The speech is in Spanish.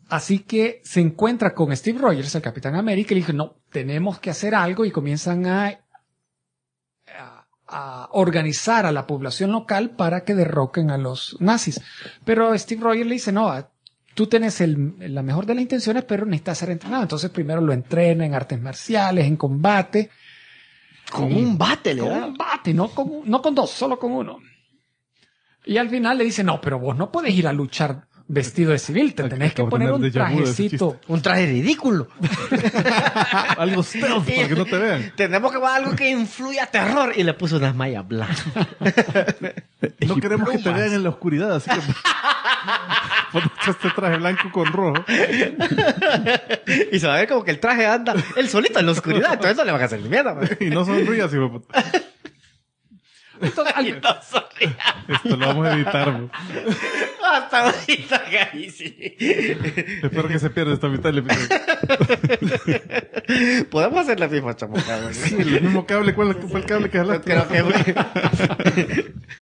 Así que se encuentra con Steve Rogers, el Capitán América, y le dice, no, tenemos que hacer algo, y comienzan a organizar a la población local para que derroquen a los nazis. Pero Steve Rogers le dice, no, tú tienes la mejor de las intenciones, pero necesitas ser entrenado. Entonces primero lo entrena en artes marciales, en combate. Con un bate, le da. Con un bate, no con dos, solo con uno. Y al final le dice, no, pero vos no podés ir a luchar vestido de civil, te tenés que poner un trajecito. Un traje ridículo. Algo stealth para que no te vean. Tenemos que ver algo que influya terror. Y le puso unas mallas blancas. No queremos que te vean en la oscuridad, así que ponte este traje blanco con rojo. Y se va a ver como que el traje anda él solito en la oscuridad. Entonces no le van a hacer mierda, man. Y no sonrías, hijo de puta. Entonces, Esto lo vamos a editar, bro. Hasta ahorita, ahí sí. Espero que se pierda esta mitad del episodio. Podemos hacer la misma chamuca, güey. Sí, el mismo cable. ¿Cuál fue el cable que jalaste? Creo que, güey.